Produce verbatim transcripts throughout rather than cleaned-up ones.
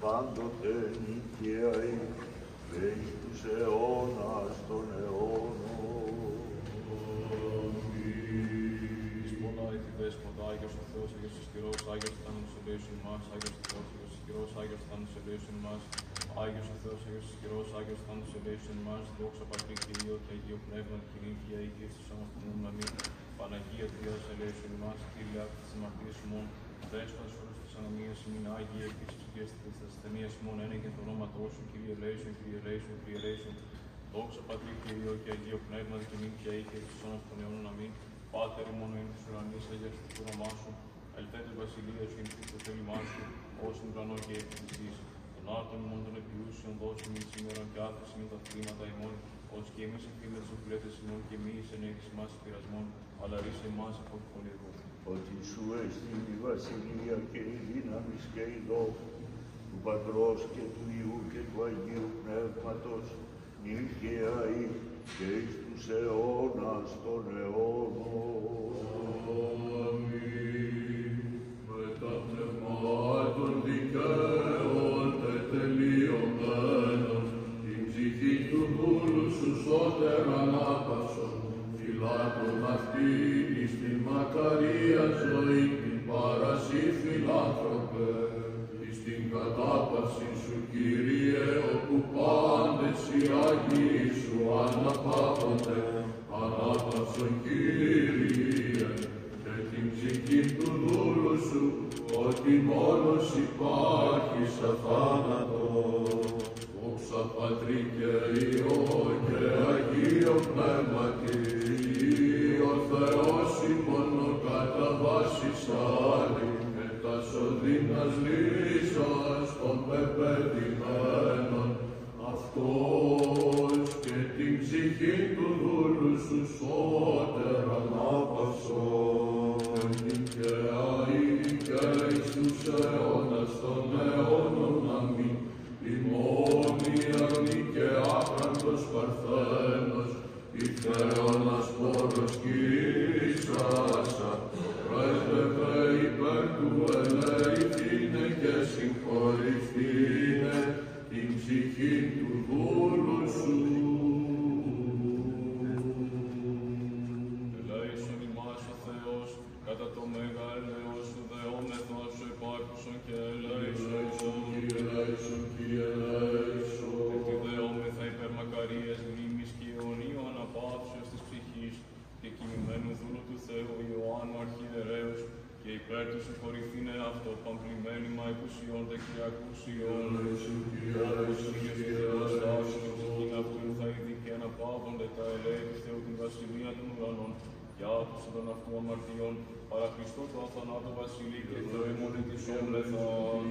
πάντοτε νικαίοι, και εις τους αιώνας των αιώνων. Εις πολλάι τη δέσποτα, Άγιος ο Θεός, Άγιος ισχυρός, Άγιος θάνατος ελέησον μας, Άγιος ο Θεός, Άγιος ισχυρός, Άγιος θάνατος ελέησον μας, Άγιος ο Θεός, Άγιος ισχυρός, Άγιος θάνατος ελέησον μας, δόξα Πατρί και Υιό και Αγίο Πνεύμα, κοινήθεια ή και στους αμαρτωλούς να μην, Παναγία Τριάς ελέησον μας, Κύριε άκη της αμαρτίας ημών, δέσποτας όλους της ανομίας ημίν, Άγιε επίσης και στις ασθενείας ημών, ένεγεν το ονόματό σου, Κύριε ελέησον, Κύριε ελέησον, Κύριε ελέησον, δόξα Πατρί και Υιό και Αγίο Πνεύμα, κοινήθεια ή και στους αιώνας των αιώνων να μην, Πάτερ ημών εν της ουρανής, αγιαστεί το όνομά σου, ελθέτω βασιλεία σου, γεννηθεί το θέλημά σου, ως στην ουρανό και επί της γης. Των άρτων ημών των επιούσιων δώσου μην σήμερα και άφηση με τα θλίματα ημών, ως και εμείς εκφύμε τους οφειλέτες ημών και μη εις ενέχεις ημάς πειρασμών, αλλά ρίσε εμάς από το φωνηρό. Ότι σου έστειν η βασιλεία και η δύναμη και η δόξη του Πατρός και του Υιού και του Αγίου Πνεύματος, νίκαια ή και εις τους αιώνας των αιώνων. Αμήν. Με τα πνευμάτων δικαίων τετελειωμένων, την ψυχή του δούλου σου σώτερ ανάπαυσον, φυλάτων αυτήν εις την μακαρία ζωή, την παρασύ φιλάνθρωπε, εις την κατάπαση σου Κύριε, όπου πάντες οι Άγιοι σου αναπαύονται, ανάπαυσον Κύριε, και την ψυχή του δούλου σου, ότι μόνος υπάρχεις αθάνατος. Δόξα Πατρί και Υιό και Αγίο Πνεύματι, ο Θεός ημών ο κατά βάσης άλλη, με τα σωδίνας λύσας των πεπαιδημένων, αυτός και την ψυχή του δούλου σου σώτερ ανάπαυσον, νικαία ή και εις τους αιώνας των αιώνων αμήν. Ημών η αγνή και άπραντος Παρθένος, ηφαίωνας πόρος Κυρίσασα, πρέσβευε υπέρ του ελεηθήνε και συγχωρηθήνε την ψυχή του δούλου σου. Ελέησον ημάς ο Θεός, κατά το μεγαλείο σου δεόμεθα σου υπάρχουσον και ελέησον. Ελέησον, Κύριε, ελέησον. Ότι δεόμεθα υπέρ μακαρίας μνήμης και αιωνίου αναπαύσεως της ψυχής και κοιμημένου δούλου του Θεού Ιωάννου Αρχιερέως και υπέρ του συγχωρηθήνε αυτό παμπλημένημα εκουσιών δεκιακουσιών. Ελέησον, Κύριε, Όπως ελέησον, είναι στη Κύριε, Θεοστάση και ελέησον. ψυχήν αυτού θα ειδεί και αναπαύονται τα ελέη του Θεού την βασιλεία των ουρανών και άκουσα των αυτού αμαρτιών παρά Χριστού του αθανάτου βασιλεί και το ημών ετησόμεθα.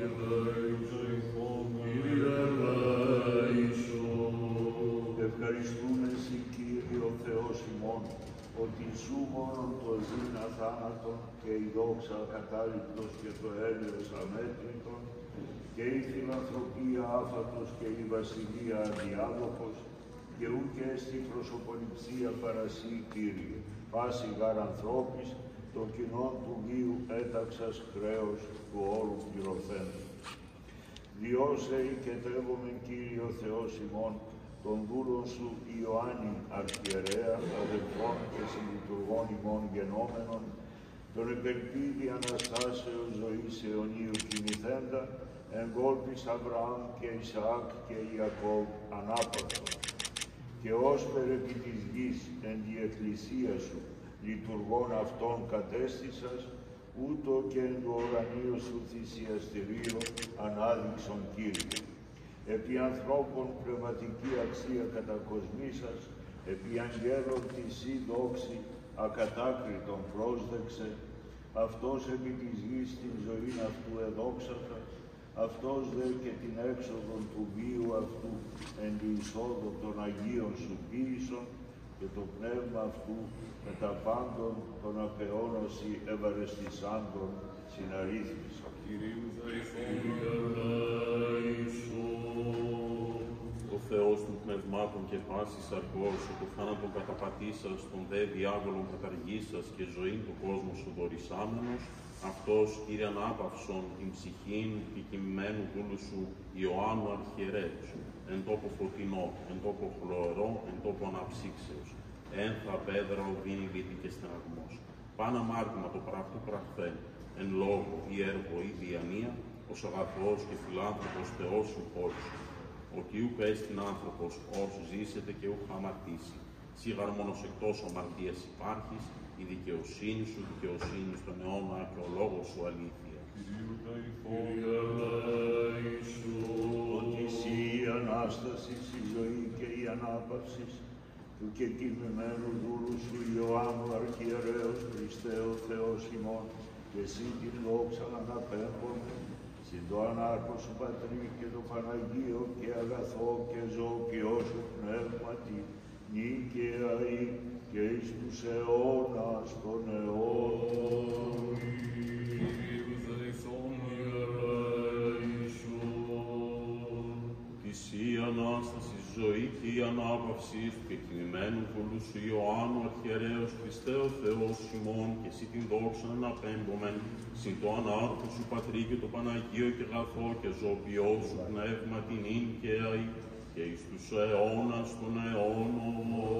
Κύριε, ελέησον. Ευχαριστούμε εσύ, Κύριε ο Θεός ημών, ότι σου μόνον το ζήν αθάνατον και η δόξα ακατάληπτος και το έλεος αμέτρητον και η φιλανθρωπία άφατος και η βασιλεία αδιάδοχος και ουκ έστι προσωποληψία παρασύ, Κύριε, πάση γαρ ανθρώπης, το κοινόν του βίου έταξας χρέος του όρου πληρωθέντος. Διώσε και τεύομεν, Κύριε ο Θεός ημών, τον δούλον σου Ιωάννη Αρχιερέα, αδελφών και συλλειτουργών ημών γενόμενων, τον επελπίδη Αναστάσεως ζωής αιωνίου κοιμηθέντα, εγκόλπης Αβραάμ και Ισαάκ και Ιακώβ ανάπαυτον. Και όσπερ επί της γης εν τη εκκλησία σου, λειτουργών αυτών κατέστησας, ούτω και εν το ουρανίο σου θυσιαστηρίο ανάδειξον, Κύριε. Επί ανθρώπων πνευματική αξία κατακοσμήσας, επί αγγέλων της ή δόξη ακατάκριτον πρόσδεξε, αυτός επί της γης την ζωήν αυτού εδόξασα, αυτός δε και την έξοδον του βίου αυτού εν τη εισόδο των Αγίων σου ποίησον και το πνεύμα αυτού με τα πάντων των απεώνωση ευαρεστησάντων συναρρύθμισον. Κυρίου Κύριε, ελέησον. ο Θεός των πνευμάτων και πάσης αρκός, το θάνατον καταπατήσας, τον δε διάβολον καταργήσας και ζωήν του κόσμου σου δωρησάμενος, αυτός, Κύριε ανάπαυσον, την ψυχήν και κοιμημένου δούλου σου Ιωάννου Αρχιερέως, εν τόπο φωτεινό, εν τόπο χλωερό, εν τόπο αναψύξεως, ένθα πέδρα οδύνη βήτη και στεναγμός. Πάνα μάρτυμα το πράχτου πραχθέν, εν λόγω ή έργο ή διανία, ως αγαθός και φιλάνθρωπος Θεός σου πόλης σου. Ότι ούκ έστειν άνθρωπος, ως ζήσετε και ούκ αμαρτήσει. Σίγαρ μόνος εκτός αμαρτίας υπάρχεις, η δικαιοσύνη σου δικαιοσύνη στον αιώνα και ο λόγος σου αλήθεια. Ότι εσύ η Ανάσταση, η ζωή και η ανάπαυση του κεκτημένου δούλου σου Ιωάννου Αρχιερέως Χριστέ ο Θεός ημών, και εσύ την δόξα αναπέμπων, συν το ανάρκο σου Πατρί και το Παναγίο και αγαθό και ζωοποιό σου πνεύματι, νίκαια ή και εις τους αιώνας των αιώνων. Της η Ανάσταση, ζωή και η ανάπαυση του κεκτημένου πολλού σου Ιωάννου Αρχιερέως Χριστέ ο Θεός ημών, και εσύ την δόξα αναπέμπομεν, συν το ανάρκο σου Πατρί και το Παναγίο και αγαθό και ζωοποιό σου πνεύματι νίκαια ή και εις τους αιώνας των αιώνων.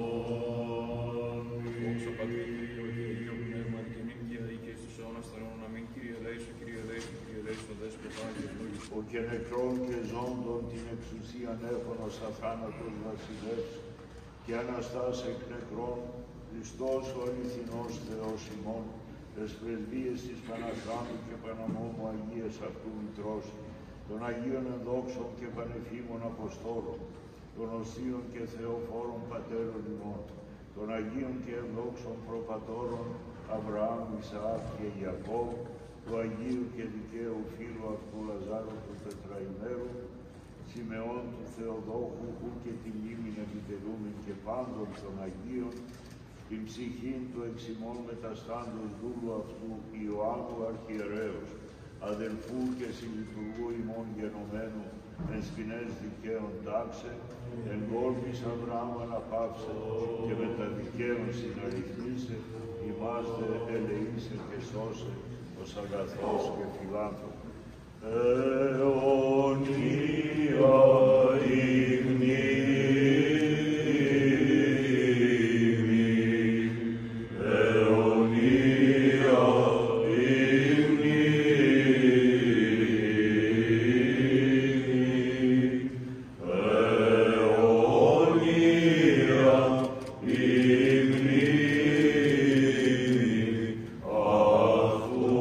Δόξα Πατρί, Κύριο και Υιό Πνεύματι και νίκαια ή και εις τους αιώνας των αιώνων. Αμήν. Κύριε ελέησον, Κύριε ελέησον, Κύριε ελέησον, Δέσποτα και ευλόγησον. Ο και νεκρών και ζώντων την εξουσίαν έχωνος αθάνατος βασιλεύς και Αναστάς εκ νεκρών, Χριστός ο αληθινός Θεός ημών, τες πρεσβείες της Παναχράντου και Παναμόμου Αγίας αυτού Μητρός, των Αγίων ενδόξων και πανεφήμων Αποστόλων, των οσίων και θεοφόρων Πατέρων ημών, των Αγίων και ενδόξων προπατώρων Αβραάμ, Ισαάκ και Ιακώβ, του Αγίου και δικαίου φίλου αυτού Λαζάρου του Τετραημέρου, Σιμεών του Θεοδόχου, που και τη μνήμην επιτελούμεν και πάντων των Αγίων, την ψυχήν του εξημών μεταστάντος δούλου αυτού Ιωάννου Αρχιερέως, αδελφού και συλλειτουργού ημών γενομένου, εν σκηνές δικαίων τάξε, εν γόρμης Αβραάμ αναπαύσε, και με τα δικαίων συναριθμίσε, ημάς δε ελεήσε και σώσε, ως αγαθός και φιλάνθρωπος. Αιωνία η μνήμη, αιωνία η μνήμη, αιωνία η μνήμη αυτού.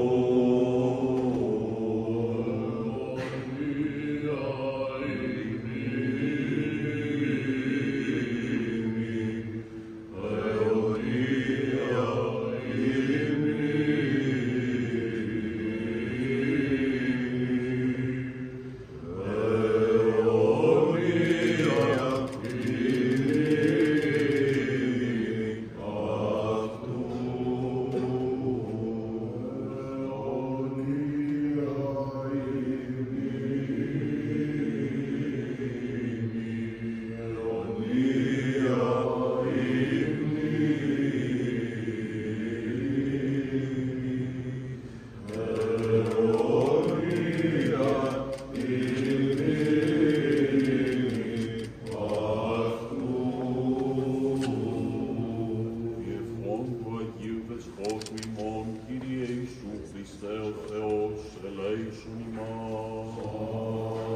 Κύριε Ιησού Χριστέ ο Θεός, ελέησον ημάς.